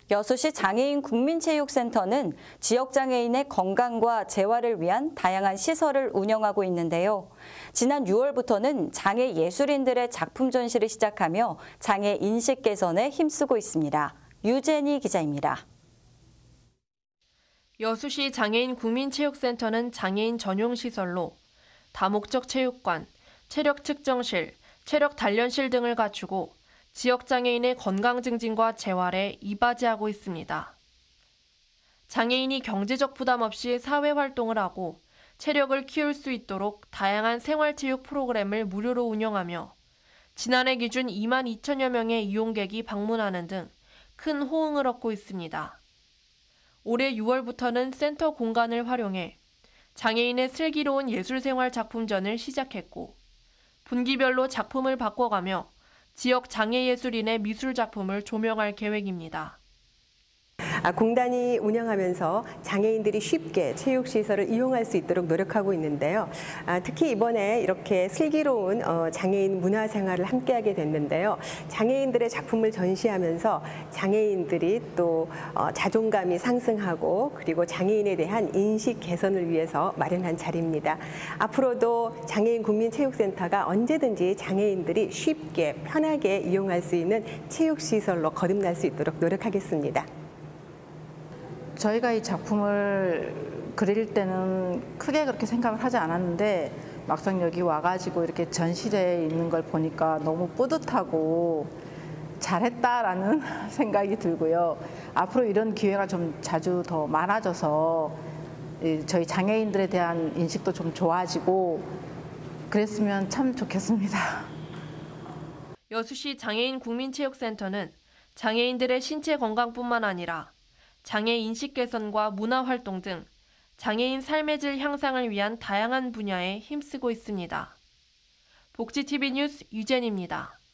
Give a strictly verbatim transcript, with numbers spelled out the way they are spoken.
여수시 장애인 국민체육센터는 지역장애인의 건강과 재활을 위한 다양한 시설을 운영하고 있는데요. 지난 유월부터는 장애 예술인들의 작품 전시를 시작하며 장애 인식 개선에 힘쓰고 있습니다. 유재니 기자입니다. 여수시 장애인 국민체육센터는 장애인 전용 시설로 다목적 체육관, 체력 측정실, 체력 단련실 등을 갖추고 지역 장애인의 건강 증진과 재활에 이바지하고 있습니다. 장애인이 경제적 부담 없이 사회 활동을 하고 체력을 키울 수 있도록 다양한 생활체육 프로그램을 무료로 운영하며 지난해 기준 이만 이천여 명의 이용객이 방문하는 등 큰 호응을 얻고 있습니다. 올해 유월부터는 센터 공간을 활용해 장애인의 슬기로운 예술생활 작품전을 시작했고 분기별로 작품을 바꿔가며 지역 장애예술인의 미술 작품을 조명할 계획입니다. 공단이 운영하면서 장애인들이 쉽게 체육시설을 이용할 수 있도록 노력하고 있는데요. 특히 이번에 이렇게 슬기로운 장애인 문화생활을 함께하게 됐는데요. 장애인들의 작품을 전시하면서 장애인들이 또 자존감이 상승하고 그리고 장애인에 대한 인식 개선을 위해서 마련한 자리입니다. 앞으로도 장애인 국민체육센터가 언제든지 장애인들이 쉽게 편하게 이용할 수 있는 체육시설로 거듭날 수 있도록 노력하겠습니다. 저희가 이 작품을 그릴 때는 크게 그렇게 생각을 하지 않았는데 막상 여기 와가지고 이렇게 전시대에 있는 걸 보니까 너무 뿌듯하고 잘했다라는 생각이 들고요. 앞으로 이런 기회가 좀 자주 더 많아져서 저희 장애인들에 대한 인식도 좀 좋아지고 그랬으면 참 좋겠습니다. 여수시 장애인 국민체육센터는 장애인들의 신체 건강뿐만 아니라 장애 인식 개선과 문화 활동 등 장애인 삶의 질 향상을 위한 다양한 분야에 힘쓰고 있습니다. 복지티비 뉴스 유진입니다.